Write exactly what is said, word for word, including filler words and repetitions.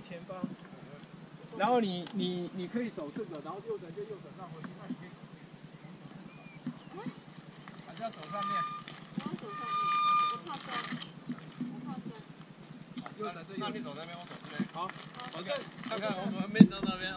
前方，然后你你你可以走这个，然后右转就右转上回去，那你可以走这个。还是要走上面？ 我要走上面，我怕摔，我怕摔。 右转这右。 那你走那边，我走这边。 好， 好，看看看我们没走那边。